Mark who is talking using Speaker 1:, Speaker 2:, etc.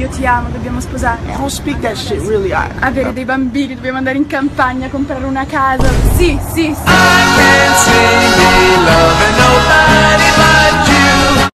Speaker 1: io ti amo, dobbiamo sposarci.
Speaker 2: I don't speak that shit really.
Speaker 1: Avere dei bambini, dobbiamo andare in campagna a comprare una casa. Sì, sì, sì.
Speaker 3: I can't see me